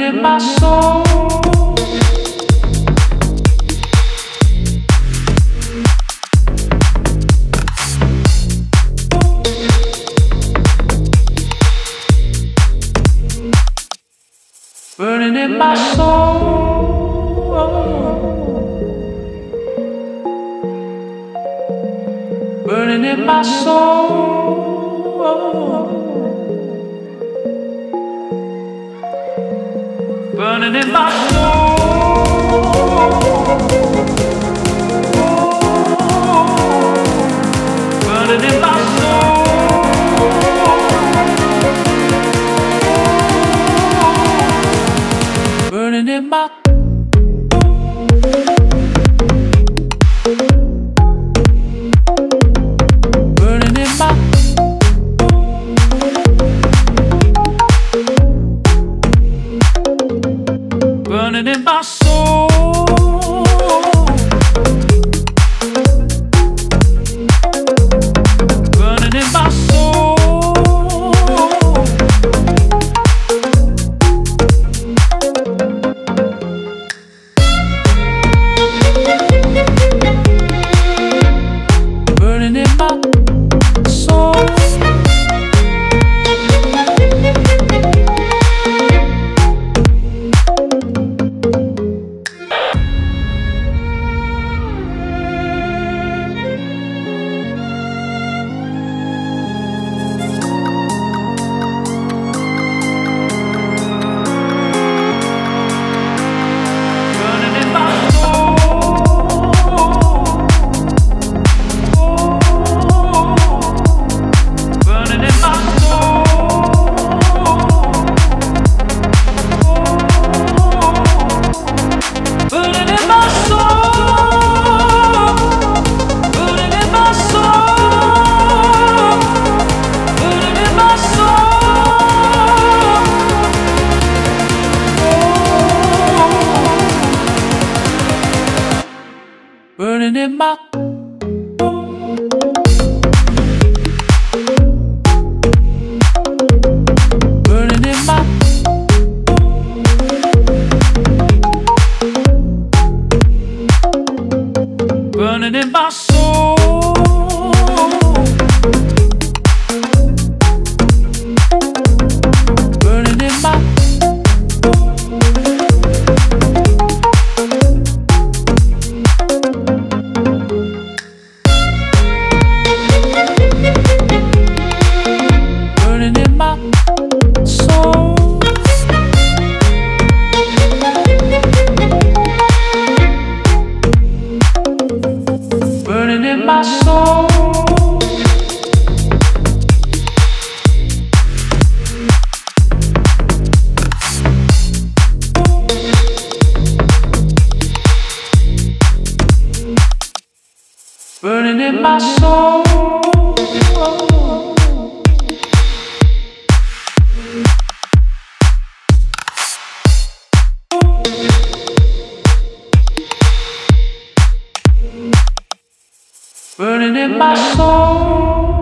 in my soul. Burning in my soul. Burning in my soul. Burning in my soul. Burning in my soul. Burning in my burning in my burning in my soul. Burning in my soul. Burning in my soul. Burning in my burning in my burning in my soul. Burning in my burning in my soul. Burning in my soul. Burning in my soul. Burning in my soul.